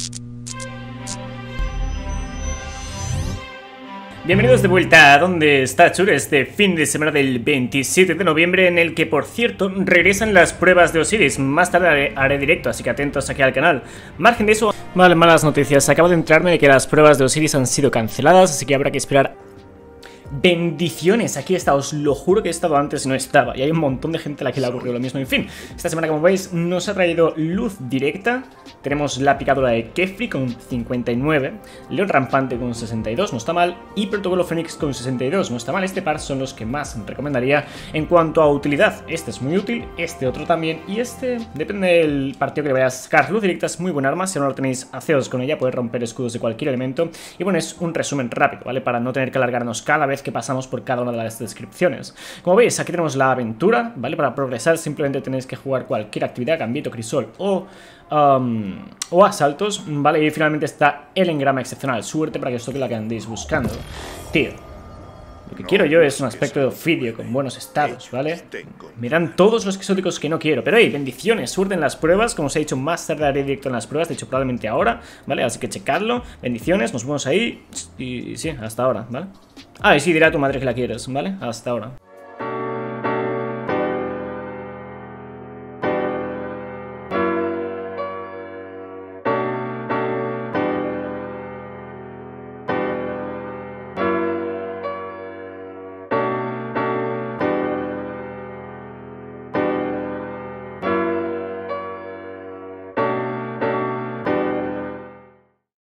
Bienvenidos de vuelta a Donde está Chur, este fin de semana del 27 de noviembre, en el que, por cierto, regresan las pruebas de Osiris. Más tarde haré directo, así que atentos aquí al canal. Margen de eso, malas noticias. Acabo de enterarme de que las pruebas de Osiris han sido canceladas, así que habrá que esperar. Bendiciones, aquí está, os lo juro que he estado antes y no estaba. Y hay un montón de gente a la que le ha ocurrido lo mismo. En fin, esta semana, como veis, nos ha traído luz directa. Tenemos la picadura de Kefri con 59, León Rampante con 62, no está mal, y Protocolo Fénix con 62, no está mal. Este par son los que más recomendaría en cuanto a utilidad. Este es muy útil, este otro también, y este depende del partido que le vayas a sacar. Luz directa es muy buena arma, si no lo tenéis, haceos con ella, podéis romper escudos de cualquier elemento. Y bueno, es un resumen rápido, ¿vale? Para no tener que alargarnos cada vez que pasamos por cada una de las descripciones. Como veis, aquí tenemos la aventura, ¿vale? Para progresar simplemente tenéis que jugar cualquier actividad, Gambito, Crisol o asaltos, ¿vale? Y finalmente está el engrama excepcional, suerte para que os toque la que andéis buscando. Tío, lo que quiero yo es un aspecto de Ophidio con buenos estados, ¿vale? Miran todos los exóticos que no quiero. Pero hey, bendiciones, suerte en las pruebas. Como os he dicho, más tarde haré directo en las pruebas. De hecho, probablemente ahora, ¿vale? Así que checadlo. Bendiciones, nos vemos ahí. Y sí, hasta ahora, ¿vale? Ah, y sí, dirá a tu madre que la quieres, ¿vale? Hasta ahora.